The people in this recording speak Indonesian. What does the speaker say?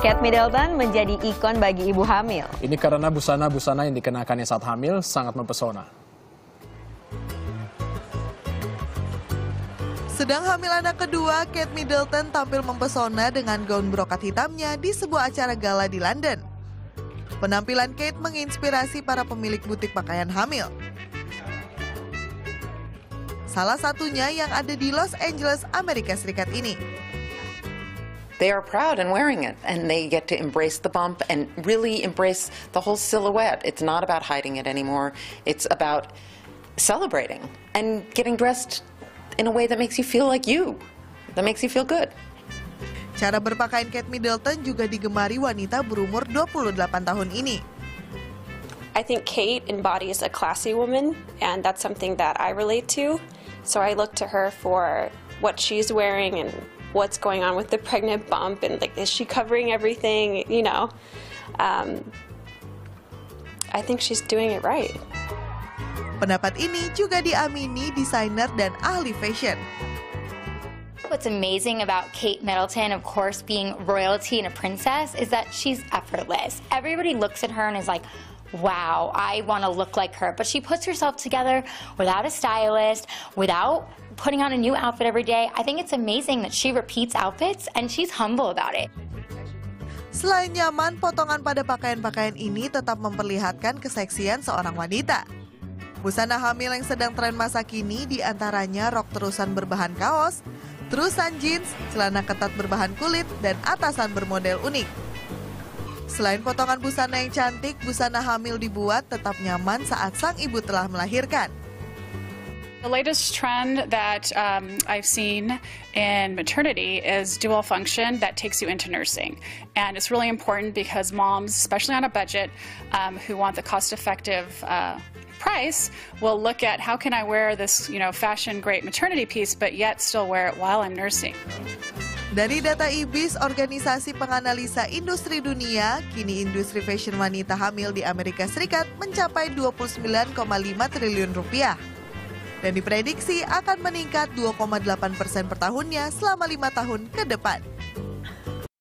Kate Middleton menjadi ikon bagi ibu hamil. Ini karena busana-busana yang dikenakannya saat hamil sangat mempesona. Sedang hamil anak kedua, Kate Middleton tampil mempesona dengan gaun brokat hitamnya di sebuah acara gala di London. Penampilan Kate menginspirasi para pemilik butik pakaian hamil. Salah satunya yang ada di Los Angeles, Amerika Serikat ini. They are proud in wearing it, and they get to embrace the bump and really embrace the whole silhouette. It's not about hiding it anymore. It's about celebrating and getting dressed in a way that makes you feel like you, that makes you feel good. Cara berpakaian Kate Middleton juga digemari wanita berumur 28 tahun ini. I think Kate embodies a classy woman, and that's something that I relate to. So I look to her for what she's wearing and what's going on with the pregnant bump, and like, is she covering everything, you know? I think she's doing it right. Pendapat ini juga diamini desainer dan ahli fashion. What's amazing about Kate Middleton, of course, being royalty and a princess, is that she's effortless. Everybody looks at her and is like, wow, I want to look like her. But she puts herself together without a stylist, without putting on a new outfit every day. I think it's amazing that she repeats outfits and she's humble about it. Selain nyaman, potongan pada pakaian-pakaian ini tetap memperlihatkan keseksian seorang wanita. Busana hamil yang sedang tren masa kini diantaranya rok terusan berbahan kaos, terusan jeans, celana ketat berbahan kulit, dan atasan bermodel unik. Selain potongan busana yang cantik, busana hamil dibuat tetap nyaman saat sang ibu telah melahirkan. The latest trend that I've seen in maternity is dual function that takes you into nursing. And it's really important because moms, especially on a budget, who want the cost-effective price, will look at how can I wear this, fashion great maternity piece, but yet still wear it while I'm nursing. Dari data IBIS, organisasi penganalisa industri dunia, kini industri fashion wanita hamil di Amerika Serikat mencapai 29,5 triliun rupiah. Dan diprediksi akan meningkat 2,8% per tahunnya selama 5 tahun ke depan.